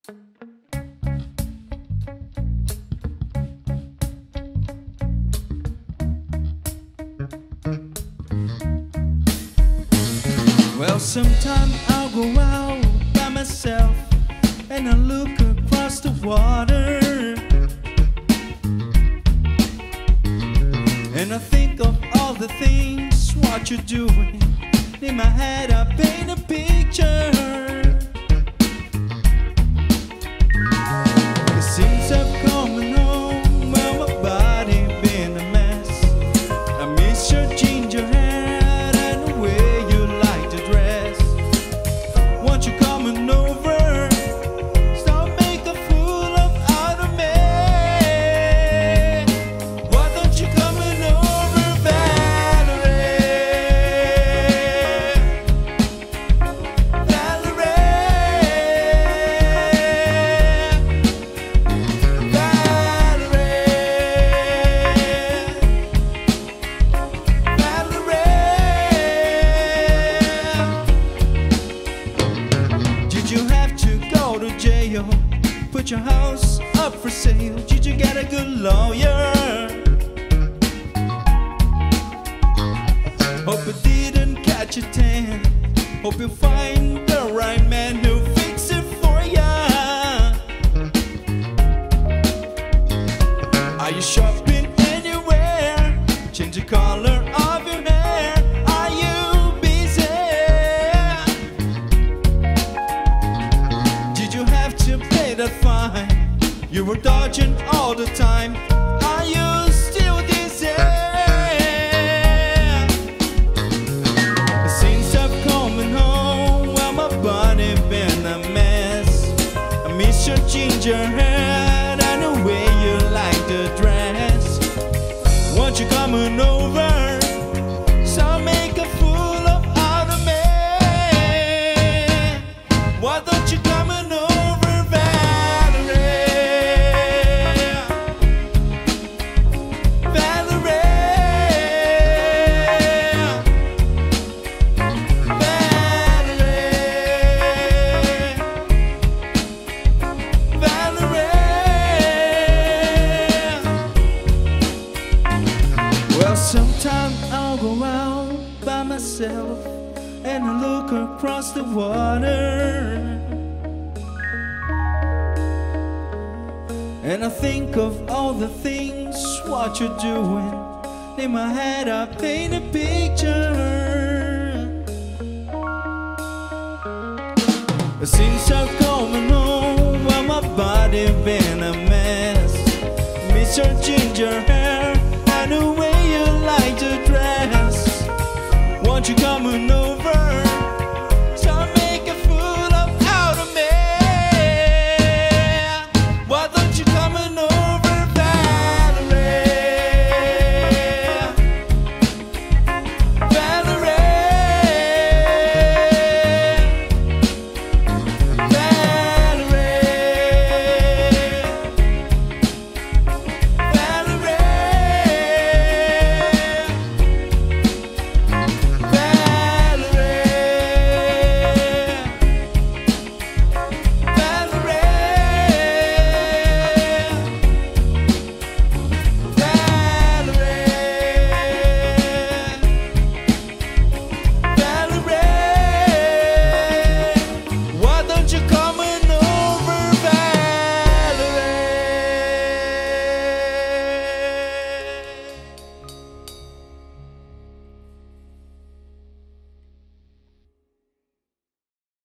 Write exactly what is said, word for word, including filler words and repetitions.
Well, sometime I'll go out by myself and I look across the water, and I think of all the things what you're doing. In my head I paint a picture. It seems I'm coming home, well my body been a mess. I miss your ginger hair and the way you like to dress. Want you coming over, stop make a fool of out of me. Why don't you coming over, Valerie? Did you have to go to jail? Put your house up for sale? Did you get a good lawyer? Hope you didn't catch a tan. Hope you find the right man who fix it for ya. Are you shopping anywhere? Change the color of your hair. Are you busy? Did you have to pay that fine? You were dodging all the time. Are you still dizzy? Since I've coming home, well my body been a mess. I miss your ginger hair and the way you like to dress. Want you coming over, so make a fool of out of me. Why don't you coming over, Valerie? Valerie, Valerie, Valerie. Well, sometime I'll go out by myself and I look across the water, and I think of all the things what you're doing. In my head I paint a picture. Since I'm coming home, well my body been a mess. Miss your ginger hair and the way you like to dress. Want you coming over?